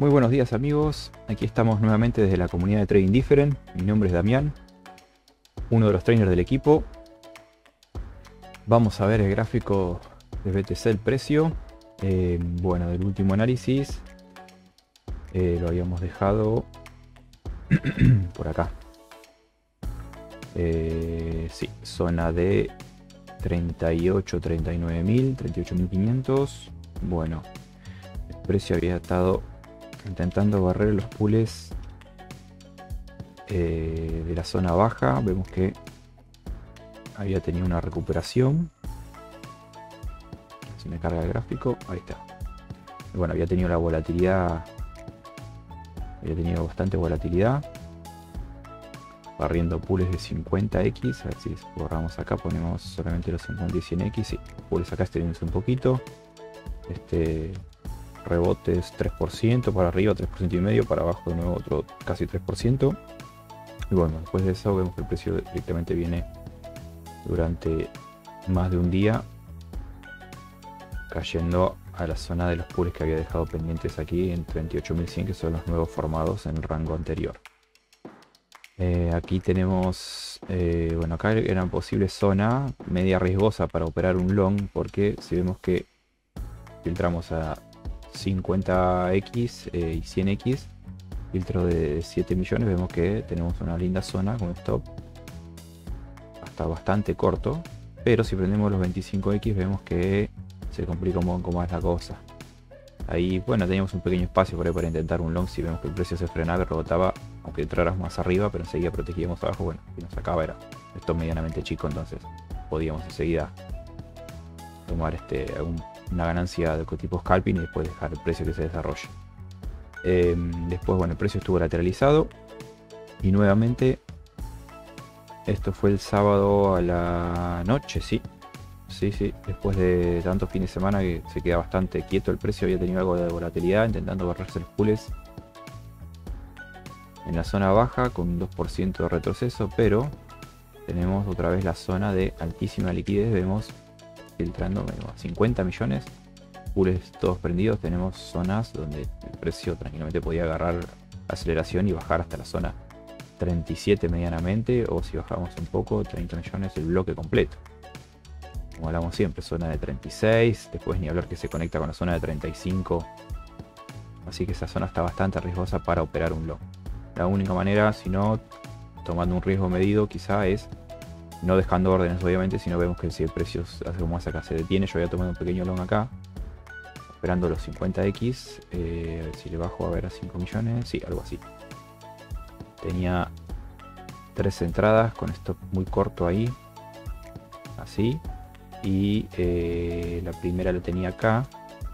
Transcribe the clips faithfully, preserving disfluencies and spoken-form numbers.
Muy buenos días amigos, aquí estamos nuevamente desde la comunidad de Trading Different. Mi nombre es Damián, uno de los trainers del equipo. Vamos a ver el gráfico de B T C, el precio. Eh, bueno, del último análisis eh, lo habíamos dejado por acá. Eh, sí, zona de treinta y ocho, treinta y nueve mil, treinta y ocho mil quinientos. Bueno, el precio había estado intentando barrer los pools eh, de la zona baja. Vemos que había tenido una recuperación. Si me carga el gráfico, ahí está. Y bueno, había tenido la volatilidad, había tenido bastante volatilidad, barriendo pools de cincuenta equis. A ver si borramos acá, ponemos solamente los cincuenta y cien equis. Sí, pools acá extendiéndose un poquito. Este rebotes tres por ciento para arriba, tres por ciento y medio, para abajo de nuevo otro casi tres por ciento. Y bueno, después de eso vemos que el precio directamente viene durante más de un día cayendo a la zona de los pools que había dejado pendientes aquí en treinta y ocho mil cien, que son los nuevos formados en el rango anterior. Eh, aquí tenemos, eh, bueno, acá era una posible zona media riesgosa para operar un long, porque si vemos que filtramos a cincuenta equis eh, y cien equis, filtro de siete millones, vemos que tenemos una linda zona con stop hasta bastante corto, pero si prendemos los veinticinco equis vemos que se complica un poco más la cosa. Ahí, bueno, teníamos un pequeño espacio por ahí para intentar un long si vemos que el precio se frenaba y rebotaba, aunque entráramos más arriba, pero enseguida protegíamos abajo. Bueno, si nos sacaba era esto medianamente chico, entonces podíamos enseguida tomar este algún una ganancia de tipo scalping y después dejar el precio que se desarrolle. Eh, después, bueno, el precio estuvo lateralizado y nuevamente esto fue el sábado a la noche, sí, sí, sí, después de tantos fines de semana que se queda bastante quieto el precio. Había tenido algo de volatilidad intentando barrerse los pools en la zona baja con un dos por ciento de retroceso, pero tenemos otra vez la zona de altísima liquidez. Vemos filtrando a cincuenta millones, pools todos prendidos. Tenemos zonas donde el precio tranquilamente podía agarrar aceleración y bajar hasta la zona treinta y siete medianamente, o si bajamos un poco, treinta millones el bloque completo. Como hablamos siempre, zona de treinta y seis, después ni hablar que se conecta con la zona de treinta y cinco. Así que esa zona está bastante riesgosa para operar un long. La única manera, si no, tomando un riesgo medido quizá, es no dejando órdenes obviamente, sino vemos que si el precio hace como hace acá se detiene. Yo voy a tomar un pequeño long acá, esperando los cincuenta equis, eh, a ver si le bajo a ver a cinco millones, sí, algo así. Tenía tres entradas con stop muy corto ahí, así, y eh, la primera la tenía acá,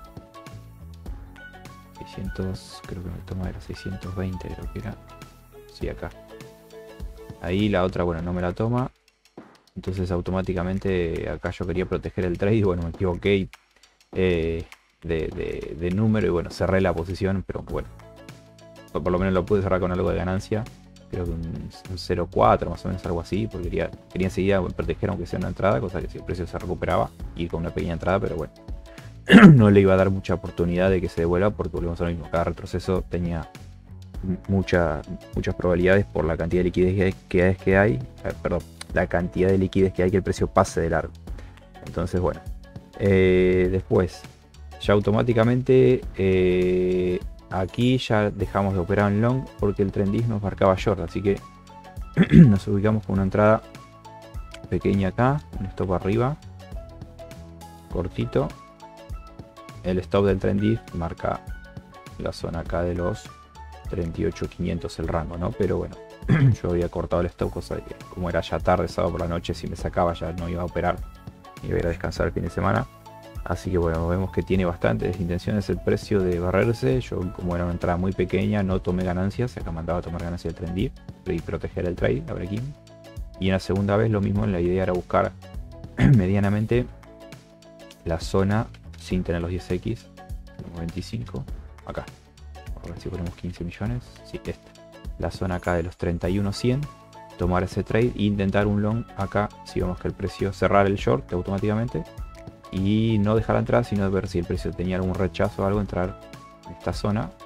seiscientos, creo que me toma era seiscientos veinte, creo que era, sí, acá. Ahí la otra, bueno, no me la toma. Entonces automáticamente acá yo quería proteger el trade y bueno, me equivoqué eh, de, de, de número y bueno, cerré la posición, pero bueno, por lo menos lo pude cerrar con algo de ganancia. Creo que un, un cero punto cuatro más o menos, algo así, porque quería, quería enseguida proteger aunque sea una entrada, cosa que si el precio se recuperaba, ir con una pequeña entrada, pero bueno, no le iba a dar mucha oportunidad de que se devuelva, porque volvemos a lo mismo, cada retroceso tenía mucha, muchas probabilidades por la cantidad de liquidez que hay, que hay eh, perdón, la cantidad de liquidez que hay que el precio pase de largo. Entonces bueno, eh, después ya automáticamente eh, aquí ya dejamos de operar en long porque el trendis nos marcaba short, así que nos ubicamos con una entrada pequeña acá, un stop arriba cortito. El stop del trendis marca la zona acá de los treinta y ocho mil quinientos el rango, ¿no? Pero bueno, yo había cortado el stop, cosa de que como era ya tarde, sábado por la noche, si me sacaba ya no iba a operar, iba a ir a descansar el fin de semana. Así que bueno, vemos que tiene bastantes intenciones el precio de barrerse. Yo, como era una entrada muy pequeña, no tomé ganancias. Acá mandaba a tomar ganancias del trend y proteger el trade, a ver aquí. Y en la segunda vez lo mismo, la idea era buscar medianamente la zona sin tener los diez equis, los veinticinco, acá. A ver si ponemos quince millones, sí, esta. La zona acá de los treinta y uno cien, tomar ese trade e intentar un long acá, si vemos que el precio cerrar el short automáticamente y no dejar la entrada, sino ver si el precio tenía algún rechazo o algo, entrar en esta zona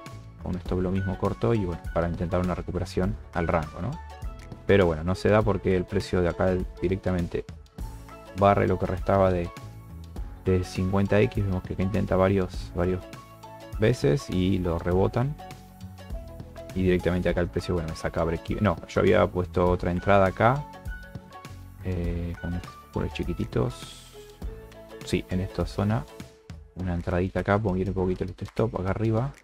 con un stop lo mismo corto y bueno, para intentar una recuperación al rango, ¿no? Pero bueno, no se da porque el precio de acá directamente barre lo que restaba de, de cincuenta equis. Vemos que acá intenta varios, varios veces y lo rebotan. Y directamente acá el precio, bueno, me saca break-even. No, yo había puesto otra entrada acá. Eh, con puros chiquititos. Sí, en esta zona. Una entradita acá, pongo un poquito el stop acá arriba.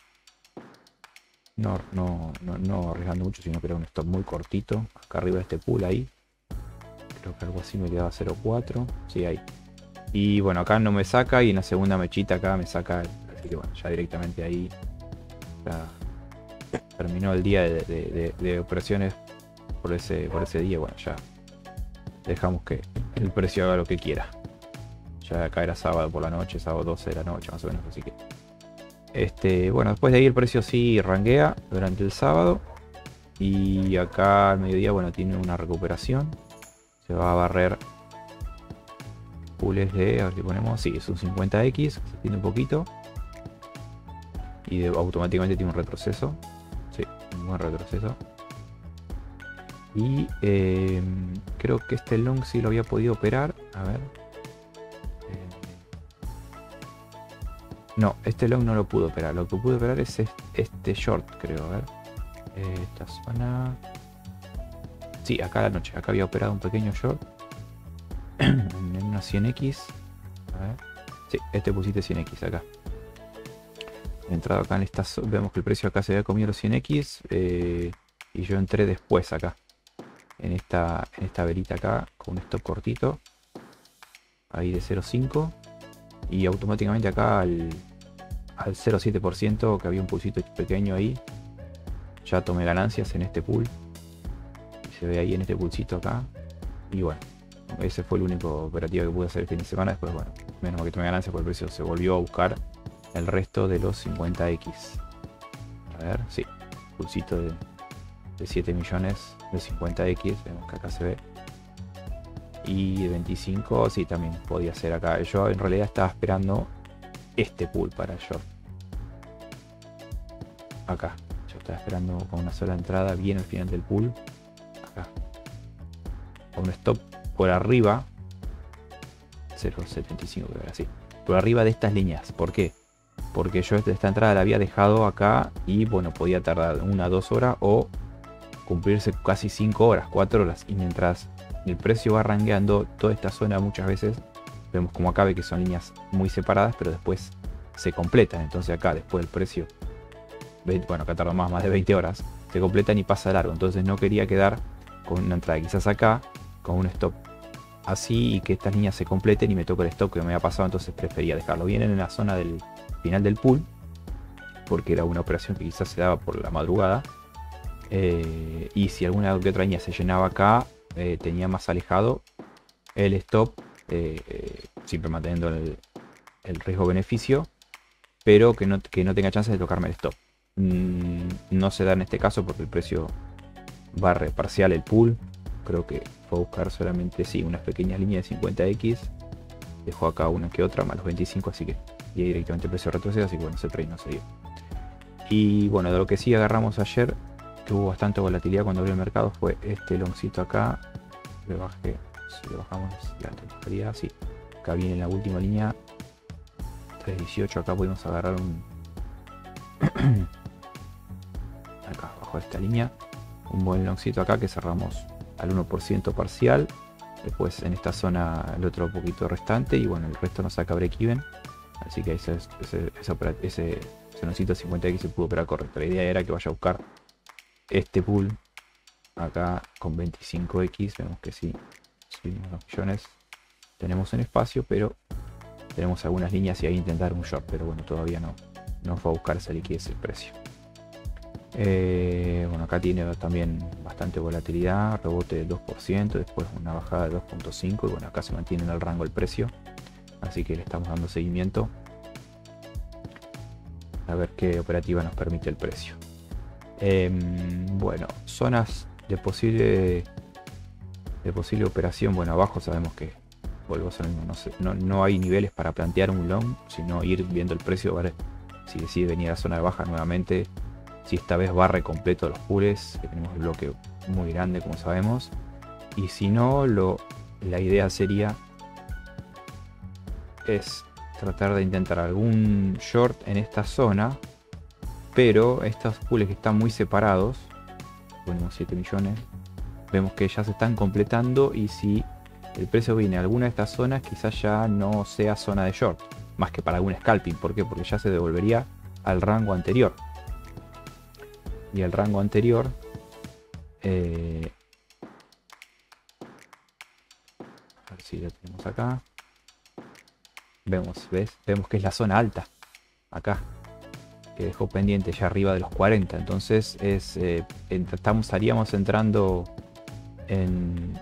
No, no, no, no arriesgando mucho, sino que era un stop muy cortito. Acá arriba de este pool ahí. Creo que algo así me quedaba cero punto cuatro. Sí, ahí. Y bueno, acá no me saca y en la segunda mechita acá me saca. Así que bueno, ya directamente ahí ya terminó el día de, de, de, de operaciones por ese, por ese día. Bueno, ya dejamos que el precio haga lo que quiera. Ya acá era sábado por la noche, sábado doce de la noche más o menos, así que este, bueno, después de ahí el precio sí ranguea durante el sábado. Y acá al mediodía, bueno, tiene una recuperación. Se va a barrer pools de, a ver si ponemos, sí, es un cincuenta equis, se tiene un poquito. Y de, automáticamente tiene un retroceso. Sí, un buen retroceso. Y eh, creo que este long sí lo había podido operar. A ver. No, este long no lo pudo operar. Lo que pude operar es este short, creo. A ver. Esta zona. Sí, acá a la noche. Acá había operado un pequeño short. En una cien equis. A ver. Sí, este pusiste cien equis acá. He entrado acá en esta zona. Vemos que el precio acá se había comido los cien equis. Eh, y yo entré después acá. En esta, en esta velita acá. Con un stop cortito. Ahí de cero punto cinco. Y automáticamente acá al, al cero punto siete por ciento, que había un pulsito pequeño ahí, ya tomé ganancias en este pool. Y se ve ahí en este pulsito acá. Y bueno, ese fue el único operativo que pude hacer el fin de semana. Después, bueno, menos mal que tomé ganancias porque el precio se volvió a buscar el resto de los cincuenta equis. A ver, sí, pulsito de, de siete millones de cincuenta equis. Vemos que acá se ve. Y de veinticinco, sí, también podía ser acá. Yo en realidad estaba esperando este pool para el short. Acá. Yo estaba esperando con una sola entrada bien al final del pool. Acá. Con un stop por arriba. cero punto setenta y cinco, creo que era así. Por arriba de estas líneas. ¿Por qué? Porque yo esta entrada la había dejado acá. Y bueno, podía tardar una, dos horas. O cumplirse casi cinco horas, cuatro horas. Y mientras el precio va rangueando toda esta zona, muchas veces vemos como acá ve que son líneas muy separadas, pero después se completan. Entonces acá después el precio, bueno, acá tardó más, más de veinte horas, se completan y pasa largo. Entonces no quería quedar con una entrada quizás acá, con un stop así y que estas líneas se completen y me toque el stop que me había pasado. Entonces prefería dejarlo bien en la zona del final del pool, porque era una operación que quizás se daba por la madrugada. Eh, y si alguna que otra línea se llenaba acá, Eh, tenía más alejado el stop, eh, eh, siempre manteniendo el, el riesgo-beneficio, pero que no, que no tenga chance de tocarme el stop. Mm, no se da en este caso porque el precio barre parcial el pool. Creo que fue a buscar solamente, sí, unas pequeñas líneas de cincuenta equis. Dejó acá una que otra, más los veinticinco, así que y ahí directamente el precio retrocede, así que bueno, ese trade no se dio. Y bueno, de lo que sí agarramos ayer, que hubo bastante volatilidad cuando abrió el mercado, fue este longcito acá. Le bajé, si le bajamos la temporalidad, sí, acá viene la última línea tres dieciocho. Acá podemos agarrar un acá bajo esta línea un buen longcito acá que cerramos al uno por ciento parcial. Después en esta zona el otro poquito restante y bueno, el resto nos saca break even, así que ese, ese, ese, ese, ese longcito cincuenta equis se pudo operar correcto. La idea era que vaya a buscar este pool acá con veinticinco equis. Vemos que sí, subimos dos millones, tenemos un espacio, pero tenemos algunas líneas y ahí intentar un short, pero bueno, todavía no, no fue a buscar esa liquidez el precio. Eh, bueno, acá tiene también bastante volatilidad, rebote del dos por ciento, después una bajada de dos punto cinco y bueno, acá se mantiene en el rango el precio, así que le estamos dando seguimiento a ver qué operativa nos permite el precio. Eh, bueno, zonas de posible de posible operación. Bueno, abajo sabemos que vuelvo a ser mismo, no, sé, no, no hay niveles para plantear un long, sino ir viendo el precio, ver si decide venir a la zona de baja nuevamente, si esta vez barre completo los pools, que tenemos el bloque muy grande como sabemos, y si no, lo, la idea sería es tratar de intentar algún short en esta zona, pero estos pools que están muy separados, ponemos siete millones, vemos que ya se están completando, y si el precio viene a alguna de estas zonas, quizás ya no sea zona de short, más que para algún scalping. ¿Por qué? Porque ya se devolvería al rango anterior. Y el rango anterior eh, a ver si lo tenemos acá. Vemos, ¿ves? Vemos que es la zona alta acá, que dejó pendiente ya arriba de los cuarenta. Entonces es eh, estamos, estaríamos entrando en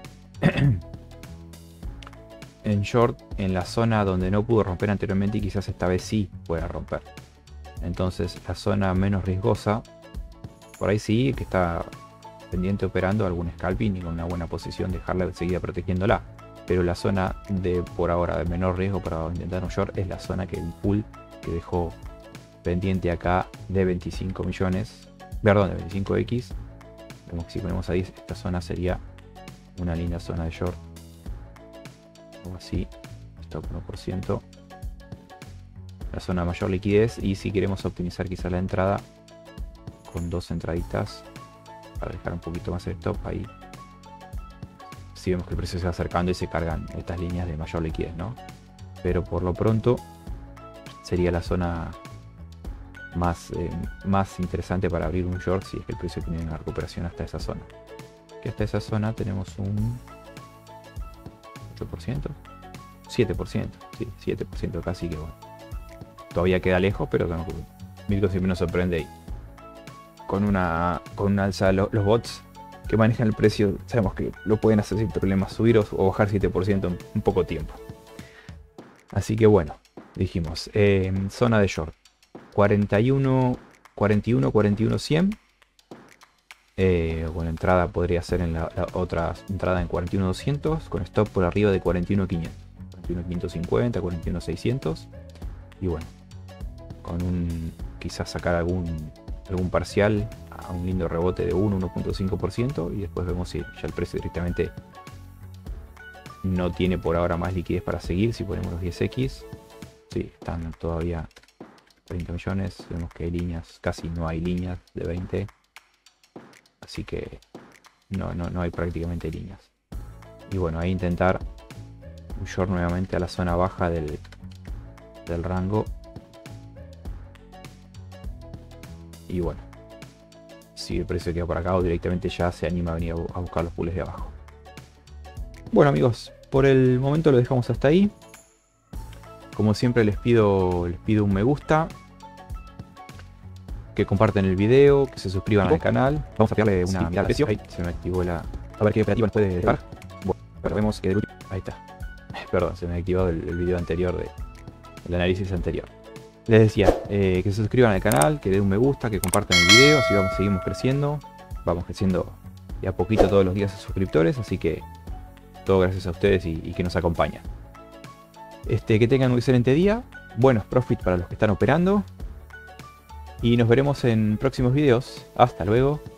en short en la zona donde no pudo romper anteriormente, y quizás esta vez sí pueda romper. Entonces la zona menos riesgosa, por ahí sí que está pendiente operando algún scalping, y con una buena posición dejarla seguir protegiéndola. Pero la zona de por ahora de menor riesgo para intentar un short es la zona que el pool que dejó pendiente acá de veinticinco millones, perdón, de veinticinco equis. Vemos que si ponemos ahí, esta zona sería una linda zona de short, o así, stop uno por ciento, la zona de mayor liquidez. Y si queremos optimizar quizás la entrada con dos entraditas para dejar un poquito más el stop ahí, si vemos que el precio se va acercando y se cargan estas líneas de mayor liquidez, ¿no? Pero por lo pronto sería la zona más, eh, más interesante para abrir un short, si es que el precio tiene una recuperación hasta esa zona. Que hasta esa zona tenemos un ocho por ciento, siete por ciento, sí, siete por ciento casi, que bueno. Todavía queda lejos, pero no, Mirko siempre nos sorprende ahí. Con una, con una alza, lo, los bots que manejan el precio, sabemos que lo pueden hacer sin problemas, subir o, o bajar siete por ciento en, en poco tiempo. Así que bueno, dijimos, eh, zona de short, cuarenta y uno, cuarenta y uno, cuarenta y uno, cien. Eh, bueno, entrada podría ser en la, la otra entrada en cuarenta y uno, doscientos, con stop por arriba de cuarenta y uno, quinientos. cuarenta y uno, quinientos cincuenta, cuarenta y uno, seiscientos. Y bueno, con un quizás sacar algún, algún parcial a un lindo rebote de uno, uno punto cinco por ciento, y después vemos si ya el precio directamente no tiene por ahora más liquidez para seguir. Si ponemos los diez equis, sí, están todavía treinta millones, vemos que hay líneas, casi no hay líneas de veinte, así que no, no, no hay prácticamente líneas. Y bueno, ahí intentar un short nuevamente a la zona baja del, del rango. Y bueno, si el precio queda por acá, o directamente ya se anima a venir a buscar los pools de abajo. Bueno amigos, por el momento lo dejamos hasta ahí. Como siempre les pido, les pido un me gusta, que compartan el video, que se suscriban al canal. Vamos a darle una mirada al precio. Ahí se me activó la... A ver qué operativa nos puede dejar. Bueno, pero vemos que del último... Ahí está. Perdón, se me ha activado el, el video anterior, de, el análisis anterior. Les decía, eh, que se suscriban al canal, que den un me gusta, que compartan el video, así vamos, seguimos creciendo. Vamos creciendo de a poquito todos los días a suscriptores, así que todo gracias a ustedes y, y que nos acompañan. Este, que tengan un excelente día, buenos profits para los que están operando, y nos veremos en próximos videos. Hasta luego.